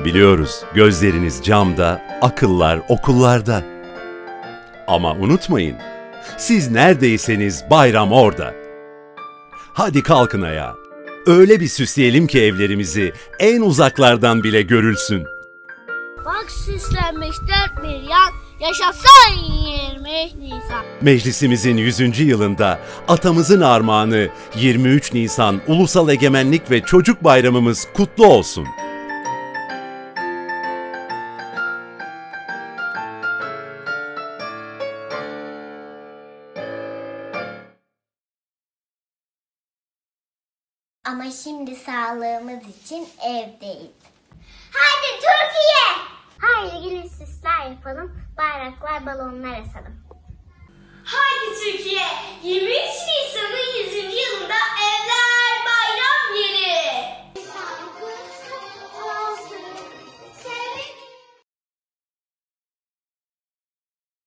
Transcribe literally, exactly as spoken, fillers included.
Biliyoruz, gözleriniz camda, akıllar okullarda. Ama unutmayın, siz neredeyseniz bayram orada. Hadi kalkın ayağa. Öyle bir süsleyelim ki evlerimizi en uzaklardan bile görülsün. Bak süslenmiş dört bir yan, yaşasın yirmi Nisan. Meclisimizin yüzüncü yılında atamızın armağanı yirmi üç Nisan Ulusal Egemenlik ve Çocuk Bayramımız kutlu olsun. Ama şimdi sağlığımız için evdeyiz. Haydi Türkiye! Haydi gelin süsler yapalım, bayraklar, balonlar asalım. Haydi Türkiye! yirmi üç Nisan'ın yüzüncü yılında evler